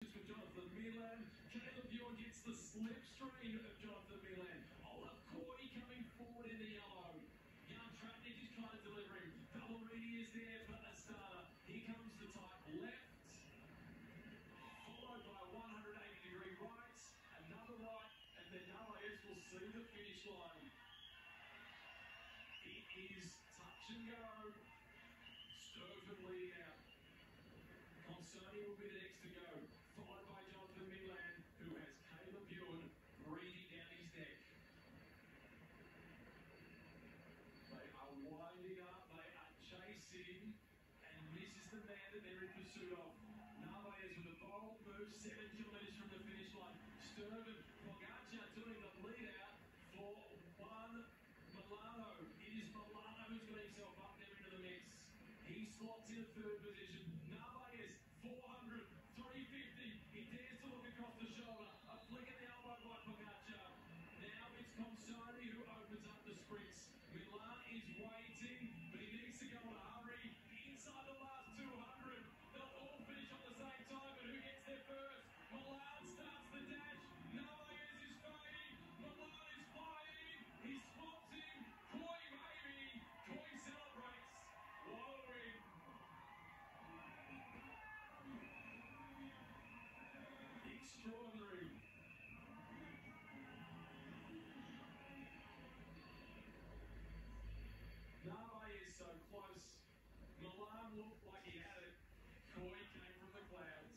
pushes for Jonathan Milan. Caleb Bjorn gets the slipstream of Jonathan Milan. Olaf Coy coming forward in the yellow. Jan Tratnik is trying to deliver him. Ballerini is there for Astana. Here comes the tight left, followed by a 180-degree right, another right, and then Narvaez will see the finish line. It is touch and go. Sturgeon leading out. Consoni will be the next to go, followed by Jonathan Milan, who has Caleb Bjorn breathing down his neck. They are winding up, they are chasing, and this is the man that they're in pursuit of. Narvaez with a bold move, 7 kilometers from the finish line. Sturgeon, Pogacar doing the lead out for one Milano. It is Milano who's got himself up there into the mix. He slots in a third position. Narvaez, 400, 350. He dares to look across the shoulder. A flick at the elbow by Pogacar. Now it's Consoni who opens up the sprints. Milan is waiting, but he needs to go in a hurry. Inside the last 200. They'll all finish on the same time, but who gets there first? Milan starts the dash. Narvaez is fading. Milan is flying. He spots him. Coy maybe. Coy celebrates. Wallowing. Extraordinary. Narvaez so close. Milan looked like he had it. Coy came from the clouds.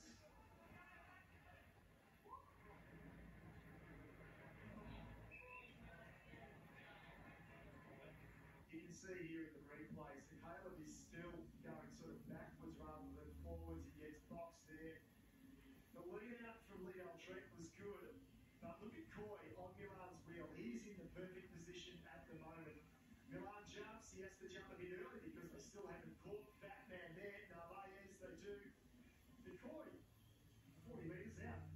You can see here in the replays, Caleb is still going sort of backwards rather than forwards. He gets boxed there. The lead out from Leon Trek was good, but look at Coy on Milan's wheel. He's in the perfect position at the moment. Milan jumps, he has to jump a bit early because they still haven't caught Batman there. Narvaez, they do. The Coy, 40 metres out.